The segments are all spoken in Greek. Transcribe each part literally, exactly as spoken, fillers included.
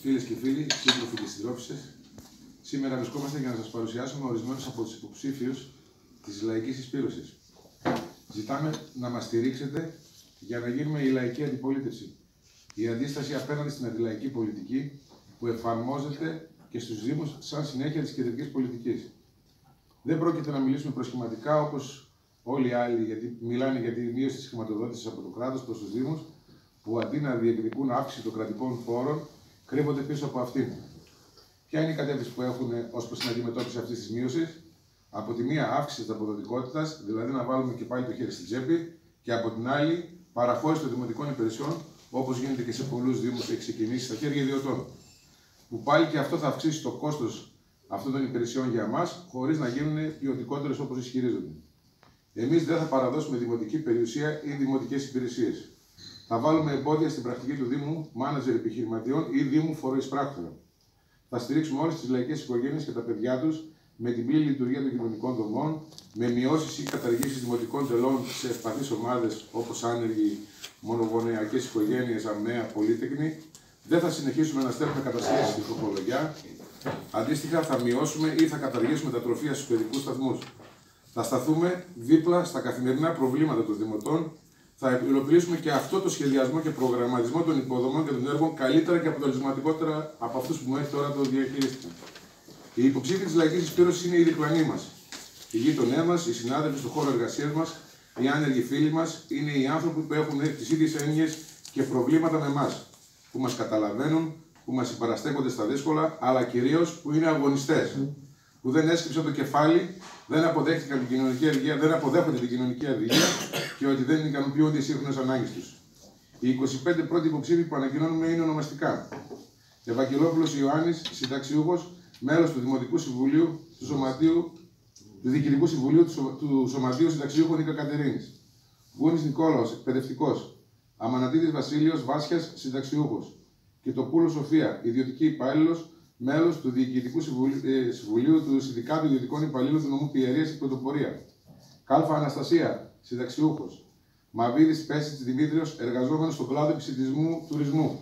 Φίλες και φίλοι, σύντροφοι και συντρόφισσες, σήμερα βρισκόμαστε για να σας παρουσιάσουμε ορισμένους από τους υποψήφιους της Λαϊκής Συσπήρωσης. Ζητάμε να μας στηρίξετε για να γίνουμε η λαϊκή αντιπολίτευση. Η αντίσταση απέναντι στην αντιλαϊκή πολιτική που εφαρμόζεται και στους Δήμους σαν συνέχεια της κεντρικής πολιτικής. Δεν πρόκειται να μιλήσουμε προσχηματικά όπως όλοι οι άλλοι, γιατί μιλάνε για τη μείωση της χρηματοδότησης από το κράτος προς τους Δήμους, που αντί να διεκδικούν αύξηση των κρατικών φόρων, κρύβονται πίσω από αυτήν. Ποια είναι η κατεύθυνση που έχουν ως προς την αντιμετώπιση αυτής της μείωσης? Από τη μία, αύξηση της αποδοτικότητας, δηλαδή να βάλουμε και πάλι το χέρι στην τσέπη, και από την άλλη, παραχώρηση των δημοτικών υπηρεσιών, όπως γίνεται και σε πολλούς Δήμους που έχει ξεκινήσει, στα χέρια ιδιωτών. Που πάλι και αυτό θα αυξήσει το κόστος αυτών των υπηρεσιών για εμάς, χωρίς να γίνουν ποιοτικότερες όπως ισχυρίζονται. Εμείς δεν θα παραδώσουμε δημοτική περιουσία ή δημοτικές υπηρεσίες. Θα βάλουμε εμπόδια στην πρακτική του Δήμου, μάνατζερ επιχειρηματιών ή Δήμου φοροεισπράκτορων. Θα στηρίξουμε όλες τις λαϊκές οικογένειες και τα παιδιά τους με την πλήρη λειτουργία των κοινωνικών δομών, με μειώσεις ή καταργήσεις δημοτικών τελών σε ευπαθείς ομάδες όπως άνεργοι, μονογονεϊκές οικογένειες, αμαία, πολύτεκνοι. Δεν θα συνεχίσουμε να στέλνουμε κατασχέσεις στην τροπολογία. Αντίστοιχα, θα μειώσουμε ή θα καταργήσουμε τα τροφεία στους παιδικούς σταθμούς. Θα σταθούμε δίπλα στα καθημερινά προβλήματα των δημοτών. Θα υλοποιήσουμε και αυτό το σχεδιασμό και προγραμματισμό των υποδομών και των έργων καλύτερα και αποτελεσματικότερα από αυτούς που μέχρι τώρα το διαχειρίστηκαν. Οι υποψήφοι της Λαϊκής Συσπήρωσης είναι οι διπλανοί μας. Οι γείτονές μας, οι συνάδελφοι στον χώρο εργασίας μας, οι άνεργοι φίλοι μας, είναι οι άνθρωποι που έχουν τις ίδιες έννοιες και προβλήματα με εμάς. Που μας καταλαβαίνουν, που μας συμπαραστέκονται στα δύσκολα, αλλά κυρίως που είναι αγωνιστές. Που δεν έσκυψαν το κεφάλι, δεν αποδέχτηκαν την κοινωνική αδικία, δεν αποδέχονται την κοινωνική αδικία και ότι δεν ικανοποιούνται οι σύγχρονες ανάγκες τους. Οι είκοσι πέντε πρώτοι υποψήφοι που ανακοινώνουμε είναι ονομαστικά. Ευαγγελόπουλος Ιωάννης, συνταξιούχος, μέλος του Δημοτικού Συμβουλίου του Σωματείου, του Διοικητικού Συμβουλίου του, Σω, του Σωματείου Συνταξιούχων Νίκα Κατερίνης. Γούνης Νικόλαος, εκπαιδευτικός. Αμανατίδης Βασίλειος Βάσιας, συνταξιούχος. Κιτοπούλου Σοφία, ιδιωτική υπάλληλος, μέλος του Διοικητικού Συμβουλίου, ε, Συμβουλίου του Συνδικάτου Ιδιωτικών Υπαλλήλων του Νομού Πιερίας και Πρωτοπορία. Κάλφα Αναστασία, συνταξιούχος. Μαβίδης Πέσης Δημήτριος, εργαζόμενος στον κλάδο επισιτισμού τουρισμού.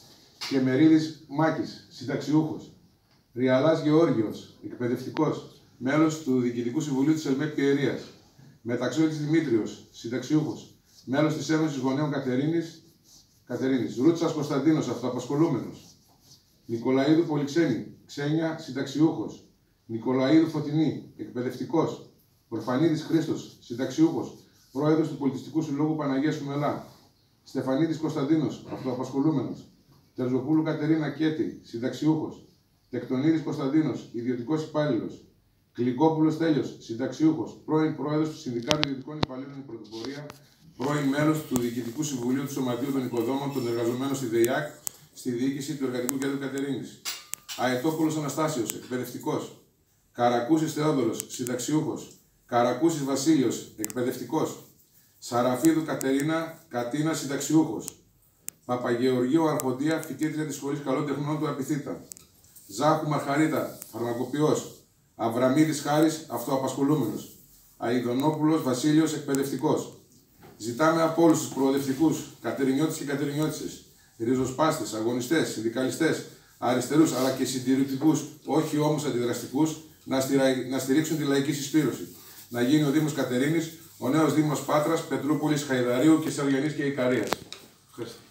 Κεμερίδης Μάκης, συνταξιούχος. Ριαλάς Γεώργιος, εκπαιδευτικός, μέλος του Διοικητικού Συμβουλίου της ΕΛΜΕ Πιερίας. Μεταξιώτης Δημήτριος, συνταξιούχος, μέλος της Ένωσης Γονέων Κατερίνης. Κατερίνης. Ρούτσας Κωνσταντίνος, αυτοαπασχολούμενος. Νικολαίδου Πολυξένη, Ξένια, συνταξιούχος. Νικολαίδου Φωτεινή, εκπαιδευτικός. Ορφανίδης Χρήστος, συνταξιούχος, πρόεδρος του Πολιτιστικού Συλλόγου Παναγίας Μελά. Στεφανίδης Κωνσταντίνος, αυτοαπασχολούμενος. Τερζοπούλου Κατερίνα Κέτη, συνταξιούχος. Τεκτονίδης Κωνσταντίνος, ιδιωτικός υπάλληλος. Κλικόπουλος Τέλειος, συνταξιούχος, πρώην πρόεδρος του Συνδικάτου Ιδιωτικών Υπαλλήλων η Πρωτοπορία, πρώην μέλος του Διοικητικού Συμβουλίου του Σωματείου των Οικοδόμων των Εργαζομένων στη ΔΕΙΑΚ, στη διοίκηση του Εργατικού Κέντρου Κατερίνης. Αετόπουλος Αναστάσιος, εκπαιδευτικός. Καρακούσης Θεόδωρος, συνταξιούχος. Καρακούσης Βασίλειος, εκπαιδευτικός. Σαραφίδου Κατερίνα Κατίνα, συνταξιούχος. Παπαγεωργίου Αρχοντία, φοιτήτρια της Σχολής Καλών Τεχνών του Απιθύτα. Ζάχου Μαρχαρίτα, φαρμακοποιός. Αβραμίδης Χάρης, αυτοαπασχολούμενος. Αηδονόπουλος Βασίλειος, εκπαιδευτικός. Ζητάμε από όλους τους προοδευτικούς, κατερινιώτες και κατερινιώτισσες, ριζοσπάστες, αγωνιστές, συνδικαλιστές, αριστερούς αλλά και συντηρητικούς, όχι όμως αντιδραστικούς, να, στηρα... να στηρίξουν τη Λαϊκή Συσπήρωση. Να γίνει ο Δήμος Κατερίνης, ο νέος Δήμος Πάτρας, Πετρούπολης, Χαϊδαρίου και Σαριανής και Ικαρίας. Ευχαριστώ.